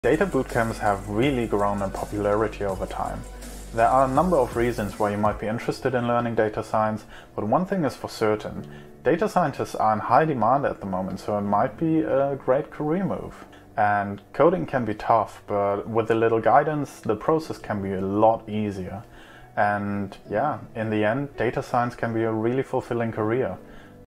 Data bootcamps have really grown in popularity over time. There are a number of reasons why you might be interested in learning data science, but one thing is for certain. Data scientists are in high demand at the moment, so it might be a great career move. And coding can be tough, but with a little guidance, the process can be a lot easier. And yeah, in the end, data science can be a really fulfilling career.